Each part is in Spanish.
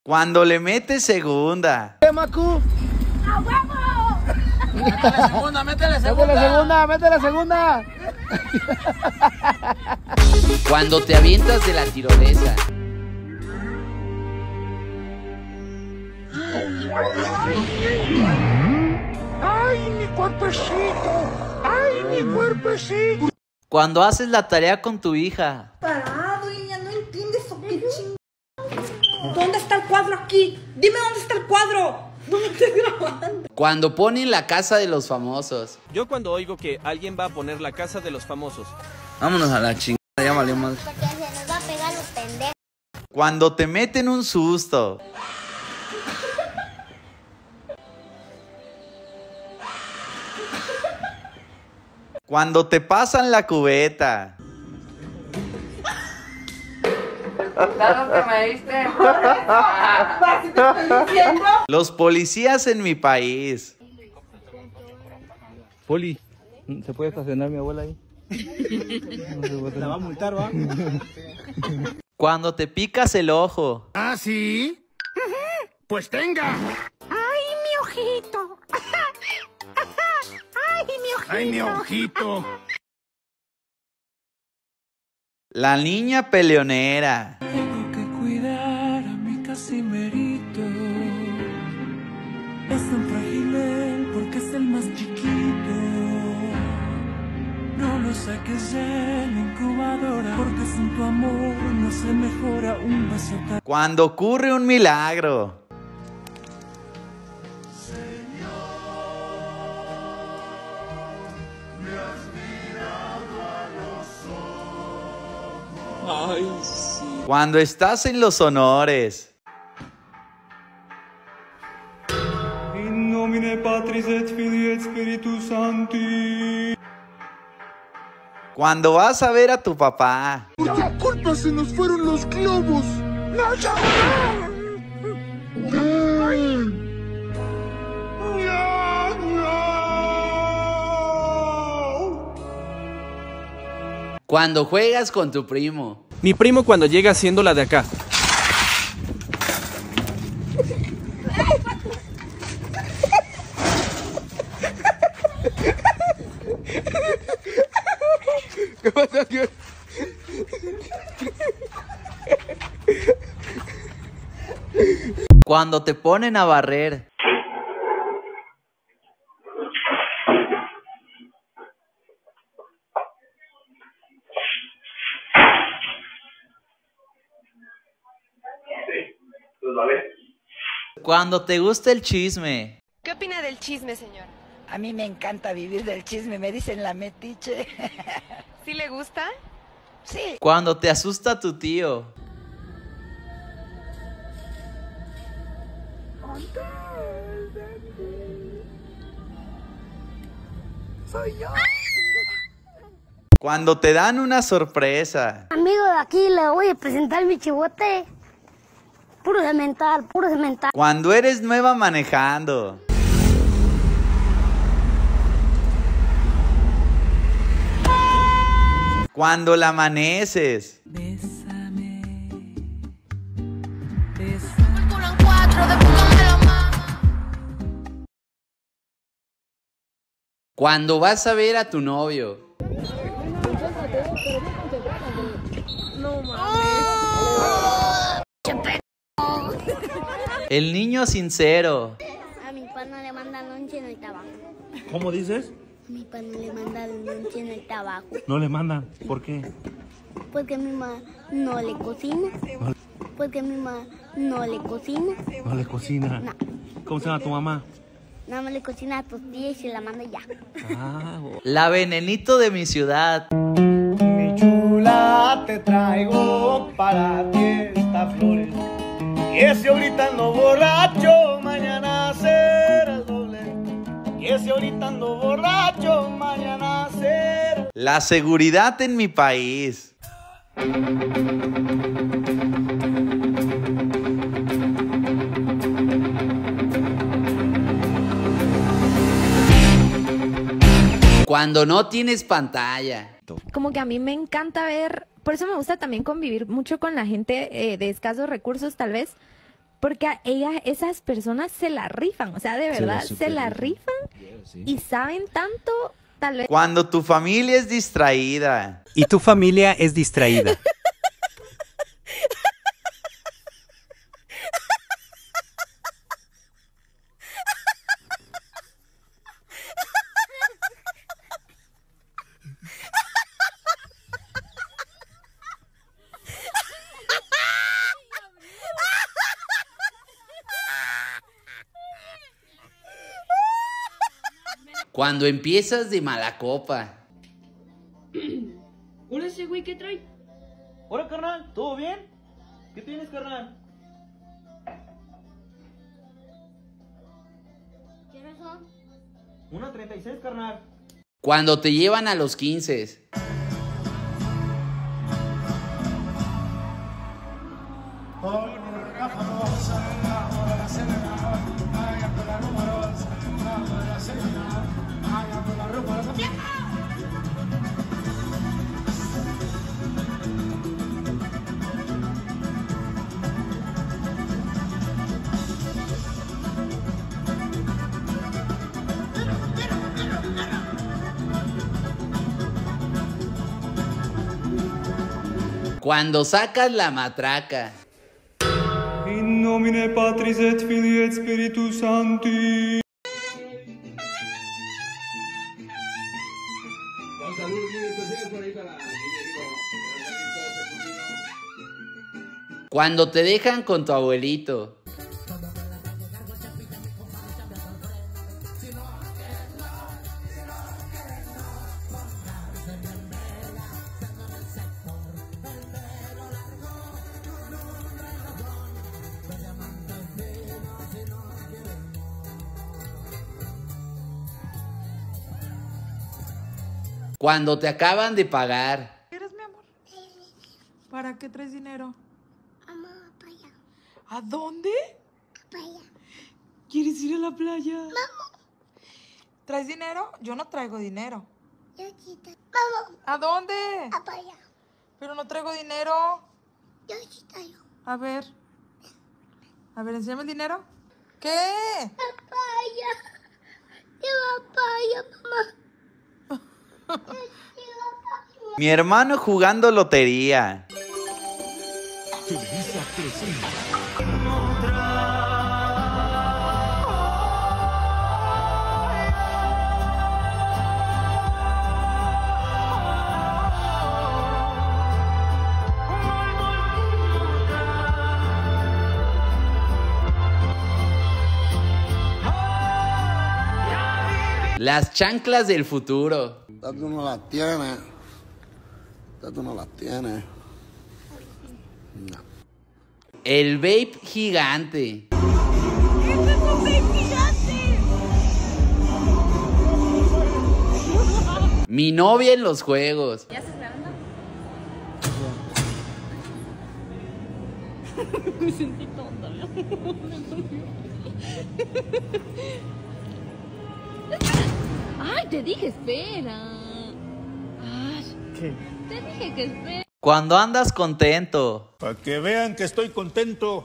Cuando le metes segunda. Macu. ¡A huevo! Métele segunda, métele segunda. Métele segunda. Cuando te avientas de la tirolesa. ¡Ay, mi cuerpecito! ¡Ay, mi cuerpecito! Cuando haces la tarea con tu hija. Parado, ella no entiendes o qué ching... ¿Dónde está el cuadro aquí? Dime dónde está el cuadro. No me estoy grabando. Cuando ponen la casa de los famosos. Yo cuando oigo que alguien va a poner la casa de los famosos. Vámonos a la chingada, ya valió madre. Porque se nos va a pegar los pendejos. Cuando te meten un susto. Cuando te pasan la cubeta. Claro que me diste. Los policías en mi país. Poli, ¿se puede estacionar mi abuela ahí? La va a multar, ¿va? Cuando te picas el ojo. ¿Ah, sí? Pues tenga. ¡Ay, mi ojito! ¡Ay, mi ojito! ¡Ay, mi ojito! La niña peleonera. Tengo que cuidar a mi Casimerito. Es tan frágil él porque es el más chiquito. No lo saques de la incubadora porque sin tu amor no se mejora un beso. Cuando ocurre un milagro. Ay, sí. Cuando estás en los honores. In nomine Patris et Filii et Spiritus Sancti. Cuando vas a ver a tu papá. Por tu culpa se nos fueron los globos. ¡No, ya! Cuando juegas con tu primo. Mi primo cuando llega haciendo la de acá. ¿Qué pasa, tío? Cuando te ponen a barrer. Cuando te gusta el chisme. ¿Qué opina del chisme, señor? A mí me encanta vivir del chisme, me dicen la metiche. ¿Sí le gusta? Sí. Cuando te asusta tu tío. Soy yo. Cuando te dan una sorpresa. Amigo, de aquí le voy a presentar mi chivote. Puro cemental, puro cemental. Cuando eres nueva manejando. Cuando la amaneces. Bésame. Cuando vas a ver a tu novio. El niño sincero. A mi papá no le mandan lonche en el trabajo. ¿Cómo dices? A mi papá no le mandan lonche en el trabajo. No le mandan. ¿Por qué? Porque mi mamá no le cocina. Porque mi mamá no le cocina. No le cocina. No. ¿Cómo se llama tu mamá? Nada más le cocina a tortillas y se la manda ya. La venenito de mi ciudad. Mi chula, te traigo para ti estas flores. Que si ahorita ando borracho, mañana será el doble. Que si ahorita ando borracho, mañana será... La seguridad en mi país. Cuando no tienes pantalla. Como que a mí me encanta ver, por eso me gusta también convivir mucho con la gente de escasos recursos tal vez, Porque a ellas, esas personas se la rifan, o sea, de verdad, se la rifan y saben tanto, tal vez. Cuando tu familia es distraída. Y tu familia es distraída. Cuando empiezas de mala copa. Hola, ese güey, ¿qué trae? Hola, carnal, ¿todo bien? ¿Qué tienes, carnal? ¿Quiénes son? 1.36, carnal. Cuando te llevan a los 15. Cuando sacas la matraca. In nomine Patris et Filii et Spiritus Sancti. Cuando te dejan con tu abuelito. Cuando te acaban de pagar. ¿Quieres, mi amor? ¿Para qué traes dinero? Mamá, para allá. ¿A dónde? Para allá. ¿Quieres ir a la playa? Vamos. ¿Traes dinero? Yo no traigo dinero. Yo chita. Vamos. ¿A dónde? A para allá. Pero no traigo dinero. Yo chita yo. A ver. A ver, enséñame el dinero. ¿Qué? A para allá. Lleva para allá, mamá. Mi hermano jugando lotería. Las chanclas del futuro. Tú no las tienes. Tú no las tienes. No. El vape gigante. ¡Este es un vape gigante! Mi novia en los juegos. ¿Ya estás grabando? Me sentí tonta. Ay, te dije espera. Ay, ¿Qué? te dije que espera. Cuando andas contento. Para que vean que estoy contento.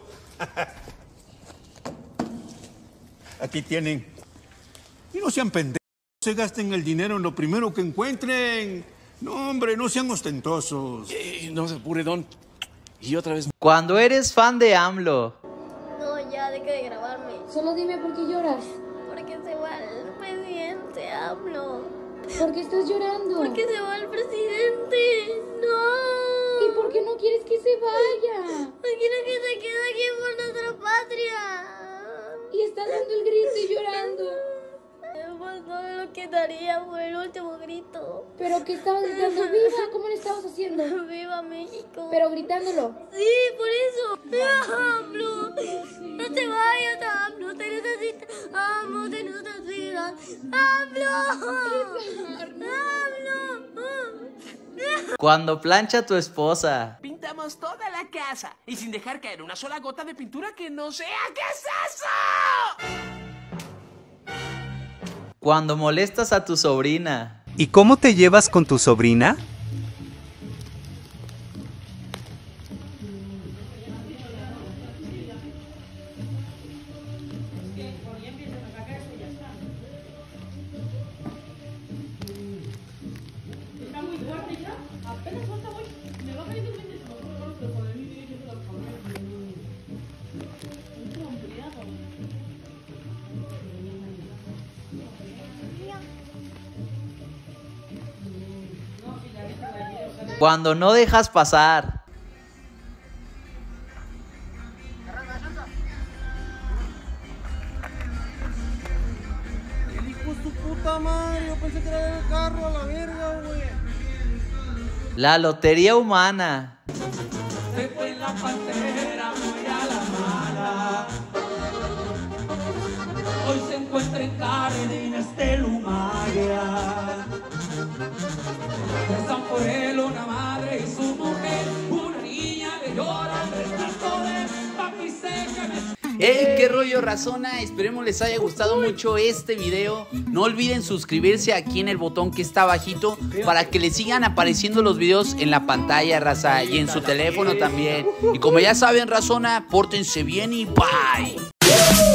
Aquí tienen. Y no sean pendejos. Se gasten el dinero en lo primero que encuentren. No, hombre, no sean ostentosos. No se apure, don. Y otra vez. Cuando eres fan de AMLO. No, ya, deja de grabarme. Solo dime por qué lloras. Porque se va el presidente, hablo. ¿Por qué estás llorando? Porque se va el presidente. No. ¿Y por qué no quieres que se vaya? No quiero que se quede aquí por nuestra patria. Y estás dando el grito y llorando. Pues no me lo quitaría por el último grito. ¿Pero qué estabas gritando? ¡Viva! ¿Cómo lo estabas haciendo? ¡Viva México! ¿Pero gritándolo? Sí, por eso. ¡Viva AMLO! ¡No te vayas, AMLO! ¡Te necesito! ¡AMLO, te necesitas! ¡AMLO! ¡AMLO! Cuando plancha tu esposa. Pintamos toda la casa y sin dejar caer una sola gota de pintura que no sea. ¿Qué es eso? Cuando molestas a tu sobrina. ¿Y cómo te llevas con tu sobrina? Cuando no dejas pasar. Hijo de su puta madre, yo pensé que era el carro a la verga, güey. La lotería humana. Se fue la pantera muy a la mala. Hoy se encuentra en Cárdenas de Lumagia. Rezan por él una madre y su mujer. Una niña le llora al retrato de papi seca. ¡Hey! ¡Qué rollo, razona! Esperemos les haya gustado mucho este video. No olviden suscribirse aquí en el botón que está abajito para que les sigan apareciendo los videos en la pantalla, raza, y en su teléfono también. Y como ya saben, razona, pórtense bien y bye.